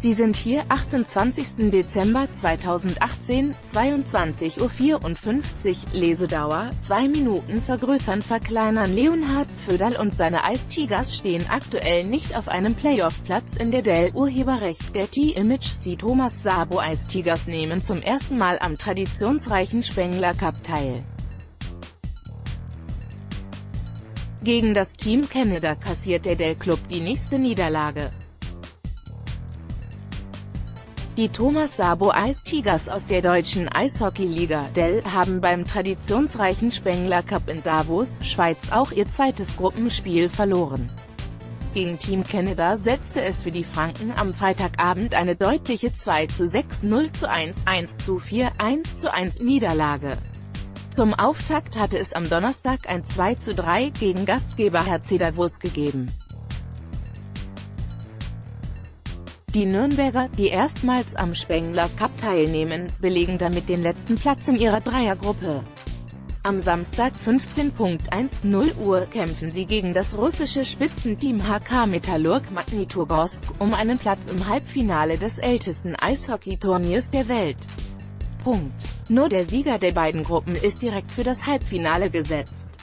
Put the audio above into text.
Sie sind hier, 28. Dezember 2018, 22:54 Uhr, Lesedauer, 2 Minuten. Vergrößern, verkleinern. Leonhard Föderl und seine Ice Tigers stehen aktuell nicht auf einem Playoff-Platz in der DEL. Urheberrecht Getty Images. Die Thomas Sabo Ice Tigers nehmen zum ersten Mal am traditionsreichen Spengler Cup teil. Gegen das Team Canada kassiert der DEL-Club die nächste Niederlage. Die Thomas Sabo Ice Tigers aus der deutschen Eishockey-Liga DEL haben beim traditionsreichen Spengler Cup in Davos, Schweiz auch ihr zweites Gruppenspiel verloren. Gegen Team Canada setzte es für die Franken am Freitagabend eine deutliche 2:6, 0:1, 1:4, 1:1 Niederlage. Zum Auftakt hatte es am Donnerstag ein 2:3 gegen Gastgeber HC Davos gegeben. Die Nürnberger, die erstmals am Spengler Cup teilnehmen, belegen damit den letzten Platz in ihrer Dreiergruppe. Am Samstag 15:10 Uhr kämpfen sie gegen das russische Spitzenteam HK Metallurg Magnitogorsk um einen Platz im Halbfinale des ältesten Eishockeyturniers der Welt. Nur der Sieger der beiden Gruppen ist direkt für das Halbfinale gesetzt.